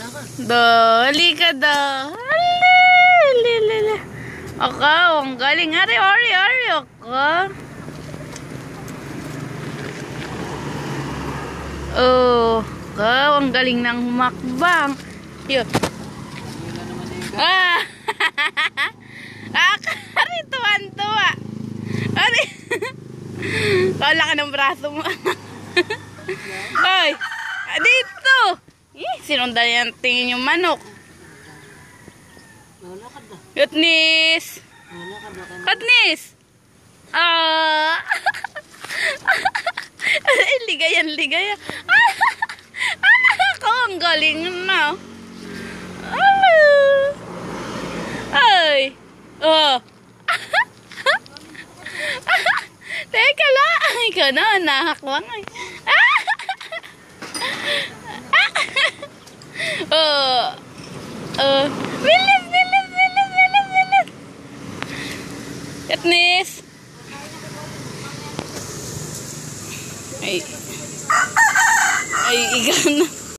Dali ka da. Ali. Ako, ang galing. Ari. Ako. Oh, ako, ang galing ng humakbang. Yun. Ah! Ari, tuwan-tuwa. Ari. Kala ka ng braso mo. Ay, dito. Sinundan yan tingin yung manok. Katniss. Ah. Ligaya. Ako, ang galing na. Ay. Oh. Teka lang. Ikaw na, nakakwang. Bilis. Katniss. Ay, ikaw na.